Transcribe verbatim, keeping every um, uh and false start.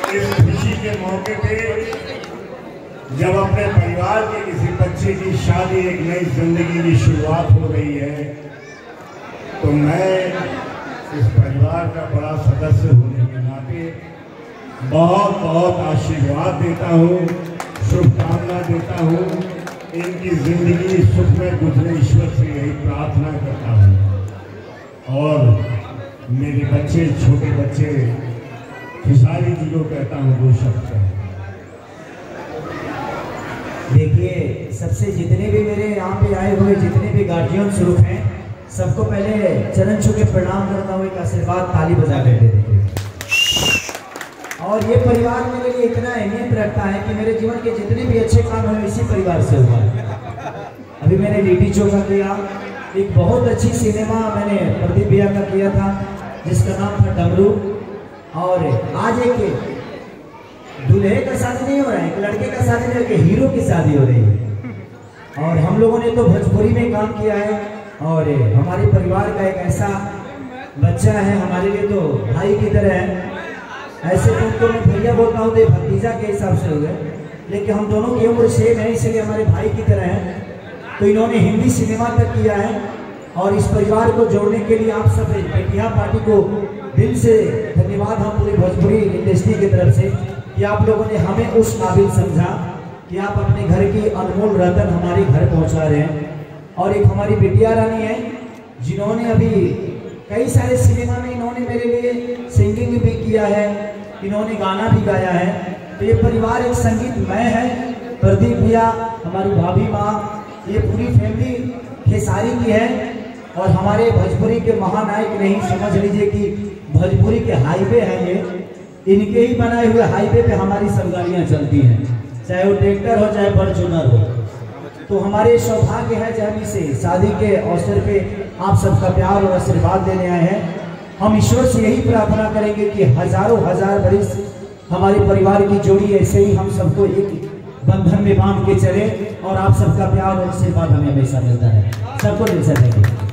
इस खुशी के मौके पे जब अपने परिवार के किसी बच्चे की शादी, एक नई जिंदगी की शुरुआत हो रही है, तो मैं इस परिवार का बड़ा सदस्य होने के नाते बहुत बहुत आशीर्वाद देता हूँ, शुभकामना देता हूँ। इनकी जिंदगी सुख में गुजरे, ईश्वर से यही प्रार्थना करता हूँ। और मेरे बच्चे, छोटे बच्चे, खिसारी जी को कहता हूँ वो शब्द है। देखिए, सबसे जितने भी मेरे यहाँ पे आए हुए जितने भी गार्जियन स्वरूप हैं, सबको पहले चरण छू के प्रणाम करता हूँ, एक आशीर्वाद ताली बजा कर दे देखिए। और ये परिवार मेरे लिए इतना अहमियत रखता है कि मेरे जीवन के जितने भी अच्छे काम हैं इसी परिवार से हुआ है। अभी मैंने लिट्टी चोखा किया, एक बहुत अच्छी सिनेमा मैंने प्रदीप भैया का किया था जिसका नाम था डमरू। और आज एक दूल्हे का शादी नहीं हो रहा है, एक लड़के का शादी नहीं, एक हीरो की शादी हो रही है। और हम लोगों ने तो भोजपुरी में काम किया है। और हमारे परिवार का एक ऐसा बच्चा है, हमारे लिए तो भाई की तरह है। ऐसे तो उनको मैं भैया बोलता हूँ तो भतीजा के हिसाब से हो गए, लेकिन हम दोनों की उम्र सेम है, इसलिए हमारे भाई की तरह है। तो इन्होंने हिंदी सिनेमा तक किया है। और इस परिवार को जोड़ने के लिए आप सब पेटिया पार्टी को दिल से धन्यवाद हम पूरी भोजपुरी इंडस्ट्री की तरफ से कि आप लोगों ने हमें उस काबिल समझा कि आप अपने घर की अनमोल रतन हमारे घर पहुंचा रहे हैं। और एक हमारी बिटिया रानी है जिन्होंने अभी कई सारे सिनेमा में इन्होंने मेरे लिए सिंगिंग भी किया है, इन्होंने गाना भी गाया है। तो ये परिवार एक संगीतमय है। प्रदीप भैया, हमारी भाभी माँ, ये पूरी फैमिली खेसारी की है। और हमारे भोजपुरी के महानायक नहीं, समझ लीजिए कि भोजपुरी के हाईवे हैं ये, इनके ही बनाए हुए हाईवे पे हमारी सब गाड़ियाँ चलती हैं, चाहे वो ट्रैक्टर हो चाहे फॉर्च्यूनर हो। तो हमारे सौभाग्य है जब हम इसे शादी के अवसर पे आप सबका प्यार और आशीर्वाद लेने आए हैं। हम ईश्वर से यही प्रार्थना करेंगे कि हजारों हजार बरिस हमारे परिवार की जोड़ी ऐसे ही हम सबको एक बंधन में बांध के चले और आप सबका प्यार और आशीर्वाद हमें हमेशा मिलता है। सबको दिल से थैंक यू।